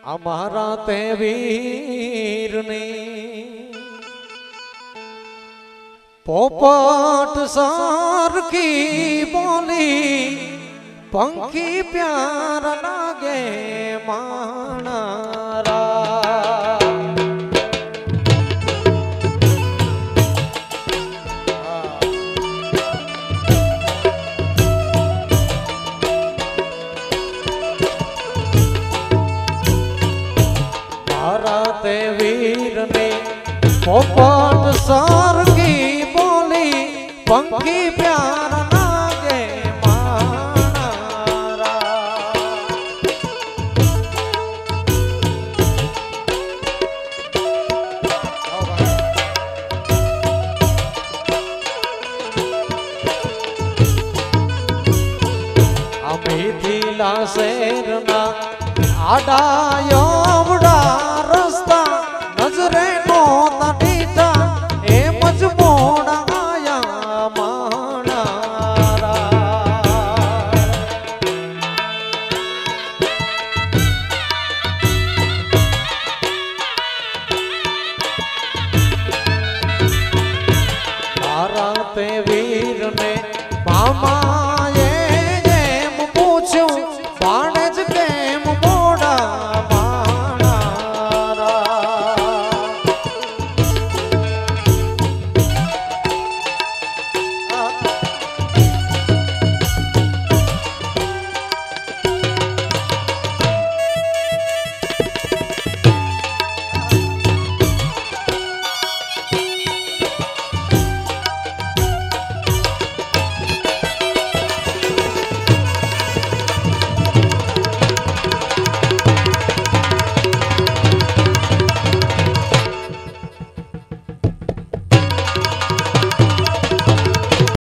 અમારા તે વીરને પોપટ સરખી બોલી પંખી પ્યાર લાગે માણારા તે વીરને પોપટ સરખી બોલી પંખી પ્યાર લાગે માણારા આ મિથિલા શેરના આડાયો નજરે નો તટીતા એમ જ મોડાયા માણારા મારા તે